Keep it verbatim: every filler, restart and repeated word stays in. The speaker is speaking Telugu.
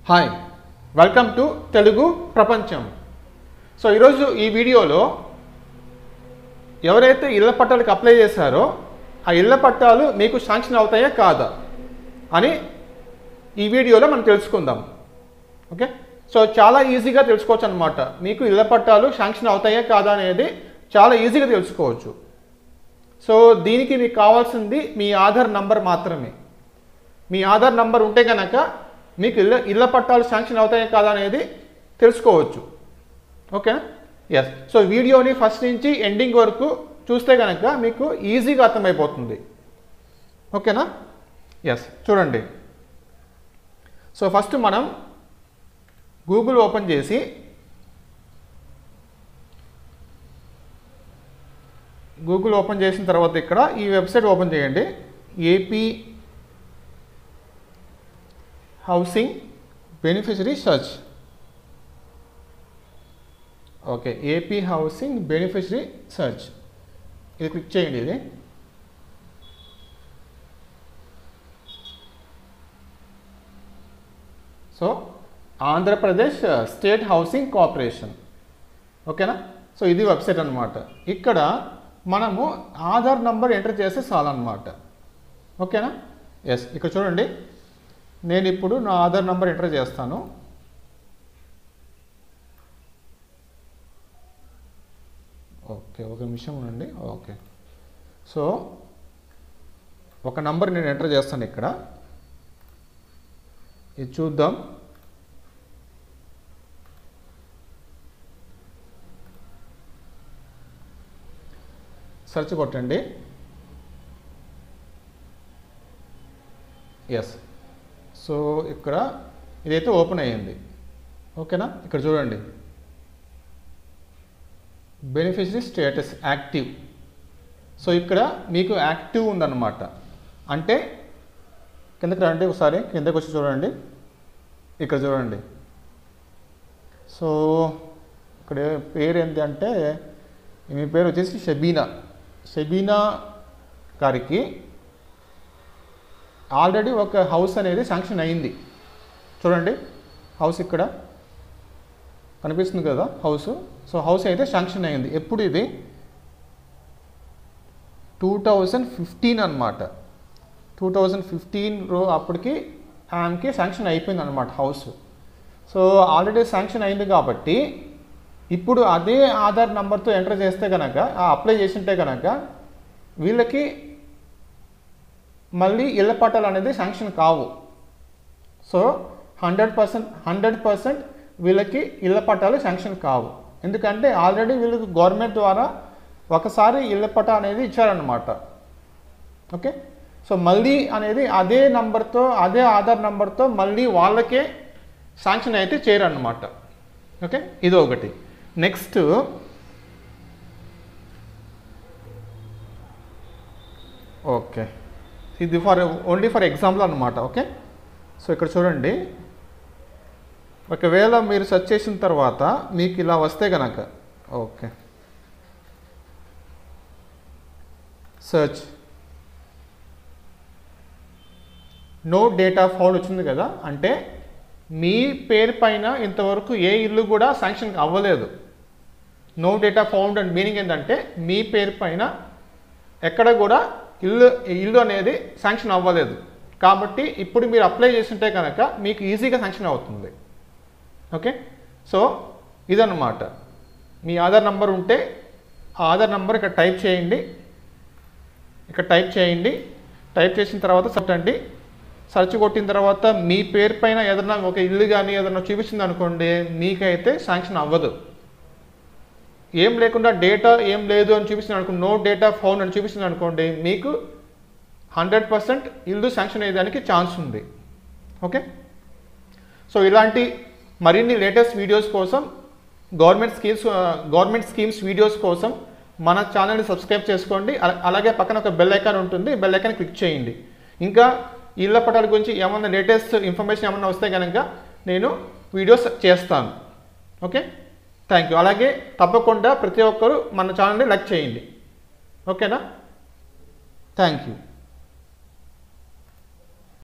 హాయ్ వెల్కమ్ టు తెలుగు ప్రపంచం. సో ఈరోజు ఈ వీడియోలో ఎవరైతే ఇళ్ల పట్టాలకు అప్లై చేశారో ఆ ఇళ్ల పట్టాలు మీకు శాంక్షన్ అవుతాయా కాదా అని ఈ వీడియోలో మనం తెలుసుకుందాం. ఓకే, సో చాలా ఈజీగా తెలుసుకోవచ్చు అన్నమాట. మీకు ఇళ్ల పట్టాలు శాంక్షన్ అవుతాయా కాదా అనేది చాలా ఈజీగా తెలుసుకోవచ్చు. సో దీనికి మీకు కావాల్సింది మీ ఆధార్ నంబర్ మాత్రమే. మీ ఆధార్ నంబర్ ఉంటే కనుక మీకు ఇళ్ళ ఇళ్ల పట్టాలు శాంక్షన్ అవుతాయా కాదా అనేది తెలుసుకోవచ్చు. ఓకేనా? ఎస్. సో వీడియోని ఫస్ట్ నుంచి ఎండింగ్ వరకు చూస్తే కనుక మీకు ఈజీగా అర్థమైపోతుంది. ఓకేనా? ఎస్. చూడండి, సో ఫస్ట్ మనం గూగుల్ ఓపెన్ చేసి గూగుల్ ఓపెన్ చేసిన తర్వాత ఇక్కడ ఈ వెబ్సైట్ ఓపెన్ చేయండి. AP housing beneficiary search. Okay, AP housing beneficiary search ఇది క్లిక్ చేయండి. ఇది so Andhra Pradesh state housing corporation. ఓకేనా? సో ఇది వెబ్సైట్ అన్నమాట. ఇక్కడ మనము ఆధార్ నంబర్ ఎంటర్ చేస్తే చాలన్నమాట. ఓకేనా? ఎస్. ఇక్కడ చూడండి, నేను ఇప్పుడు నా ఆధార్ నంబర్ ఎంటర్ చేస్తాను. ఓకే, ఒక నిమిషం ఉండండి. ఓకే, సో ఒక నంబర్ నేను ఎంటర్ చేస్తాను ఇక్కడ. ఇది చూద్దాం. సెర్చ్ కొట్టండి. ఎస్. సో ఇక్కడ ఇదైతే ఓపెన్ అయ్యింది. ఓకేనా? ఇక్కడ చూడండి, బెనిఫిషరీ స్టేటస్ యాక్టివ్. సో ఇక్కడ మీకు యాక్టివ్ ఉందన్నమాట. అంటే కిందకి రండి, ఒకసారి కిందకి వచ్చి చూడండి. ఇక్కడ చూడండి, సో ఇక్కడ పేరు ఏంటి అంటే మీ పేరు వచ్చేసి షబీనా. షబీనా గారికి ఆల్రెడీ ఒక హౌస్ అనేది శాంక్షన్ అయింది. చూడండి, హౌస్ ఇక్కడ కనిపిస్తుంది కదా, హౌస్. సో హౌస్ అయితే శాంక్షన్ అయింది. ఎప్పుడు ఇది టూ థౌజండ్ ఫిఫ్టీన్ అనమాట. టూ థౌజండ్ ఫిఫ్టీన్ రో అప్పటికి ఆమెకి శాంక్షన్ అయిపోయింది అనమాట హౌస్. సో ఆల్రెడీ శాంక్షన్ అయింది కాబట్టి ఇప్పుడు అదే ఆధార్ నంబర్తో ఎంటర్ చేస్తే కనుక, అప్లై చేసింటే కనుక వీళ్ళకి మళ్ళీ ఇళ్ల పట్టాలు అనేది శాంక్షన్ కావు. So hundred percent hundred percent వీళ్ళకి ఇళ్ల పట్టాలు శాంక్షన్ కావు. ఎందుకంటే ఆల్రెడీ వీళ్ళకి గవర్నమెంట్ ద్వారా ఒకసారి ఇళ్ల పట్టా అనేది ఇచ్చారన్నమాట. ఓకే, సో మళ్ళీ అనేది అదే నంబర్తో అదే ఆధార్ నంబర్తో మళ్ళీ వాళ్ళకే శాంక్షన్ అయితే చేయరన్నమాట. ఓకే, ఇది ఒకటి. నెక్స్ట్ ఓకే, ఇది ఫర్ ఓన్లీ ఫర్ ఎగ్జాంపుల్ అనమాట. ఓకే, సో ఇక్కడ చూడండి, ఒకవేళ మీరు సెర్చ్ చేసిన తర్వాత మీకు ఇలా వస్తే కనుక, okay search no data found వచ్చింది కదా, అంటే మీ పేరు పైన ఇంతవరకు ఏ ఇల్లు కూడా శాంక్షన్ అవ్వలేదు. No data found and meaning ఏంటంటే మీ పేరు పైన ఎక్కడ కూడా ఇల్లు ఇల్లు అనేది శాంక్షన్ అవ్వలేదు. కాబట్టి ఇప్పుడు మీరు అప్లై చేస్తుంటే కనుక మీకు ఈజీగా శాంక్షన్ అవుతుంది. ఓకే, సో ఇదన్నమాట. మీ ఆధార్ నంబర్ ఉంటే ఆ ఆధార్ నంబర్ ఇక్కడ టైప్ చేయండి. ఇక్కడ టైప్ చేయండి. టైప్ చేసిన తర్వాత చెప్పండి. సర్చ్ కొట్టిన తర్వాత మీ పేరు పైన ఏదైనా ఒక ఇల్లు కానీ ఏదైనా చూపించింది అనుకోండి, మీకైతే శాంక్షన్ అవ్వదు. ఏం లేకుండా డేటా ఏం లేదు అని చూపిస్తుంది అనుకోండి, నో డేటా ఫౌండ్ అని చూపిస్తుంది అనుకోండి, మీకు హండ్రెడ్ పర్సెంట్ ఇల్లు శాంక్షన్ అయ్యేదానికి ఛాన్స్ ఉంది. ఓకే, సో ఇలాంటి మరిన్ని లేటెస్ట్ వీడియోస్ కోసం, government schemes government schemes videos కోసం మన ఛానల్ని సబ్స్క్రైబ్ చేసుకోండి. అలాగే పక్కన ఒక బెల్ ఐకాన్ ఉంటుంది, బెల్ ఐకాన్ క్లిక్ చేయండి. ఇంకా ఇళ్ల పట్టాల గురించి ఏమన్నా లేటెస్ట్ ఇన్ఫర్మేషన్ ఏమన్నా వస్తే కనుక నేను వీడియోస్ చేస్తాను. Okay, thank you. అలాగే తప్పకుండా ప్రతి ఒక్కరూ మన ఛానల్ని లైక్ చేయండి. ఓకేనా? Thank you.